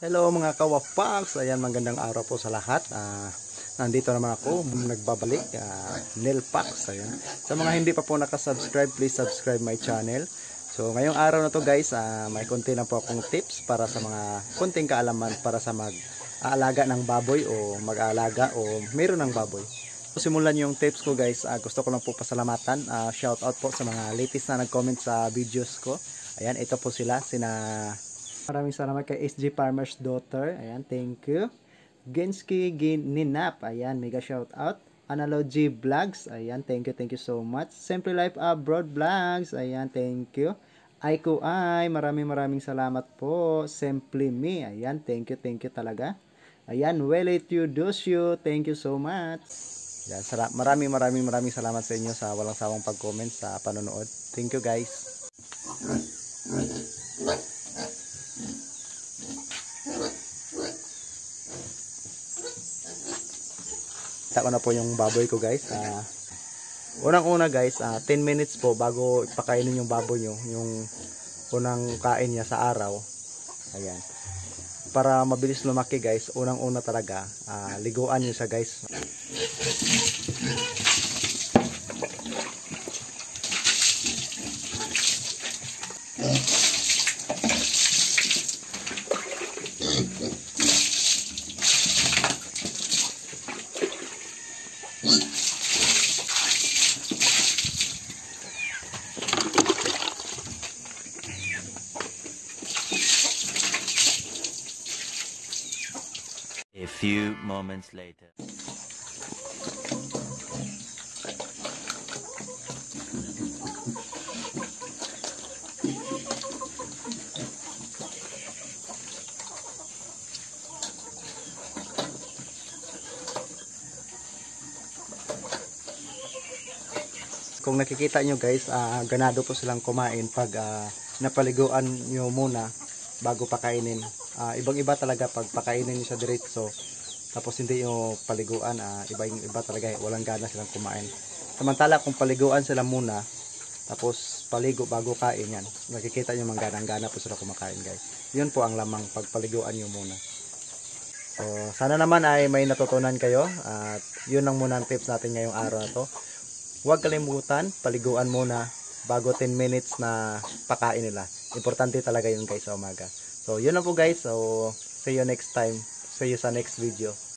Hello mga kawapags, ayan magandang araw po sa lahat. Nandito naman ako, nagbabalik, Neil Pax. Ayan. Sa mga hindi pa po nakasubscribe, please subscribe my channel. So ngayong araw na to guys, may konti lang po akong tips para sa mga konting kaalaman para sa mag-aalaga ng baboy o mag-aalaga o meron ng baboy. So simulan yung tips ko guys, gusto ko lang po pasalamatan, shout out po sa mga latest na nag-comment sa videos ko. Ayan, ito po sila, maraming salamat kay SG Farmer's Daughter. Ayan, thank you. Genski Ninap. Ayan, mega shout out. Analogy Vlogs. Ayan, thank you so much. Simply Life Abroad Vlogs. Ayan, thank you. Aiko Ay, maraming salamat po. Simply Me. Ayan, thank you talaga. Ayan, Well It You Does You. Thank you so much. Ayan, maraming salamat sa inyo sa walang sawang pag-comment sa panonood. Thank you guys. Kita ko na po yung baboy ko guys. Unang-una guys, 10 minutes po bago ipakainin yung baboy nyo, yung unang kain niya sa araw. Ayan. Para mabilis lumaki guys, unang-una talaga, liguan nyo siya guys. A few moments later. Kung nakikita nyo guys, ganado po silang kumain pag napaliguan nyo muna bago pakainin. Ibang-iba talaga pag pakainin nyo siya diretso tapos hindi nyo paliguan, iba talaga, walang gana silang kumain. Samantala kung paliguan sila muna tapos paligo bago kain, yan nakikita nyo mangganang-gana po sila kumakain guys. Yun po ang lamang pag paliguan nyo muna. So sana naman ay may natutunan kayo at yun lang muna ang tips natin ngayong araw na to. Huwag kalimutan, paliguan muna bago 10 minutes na pakain nila. Importante talaga yun guys sa umaga. So yun na po guys. So see you next time. See you sa next video.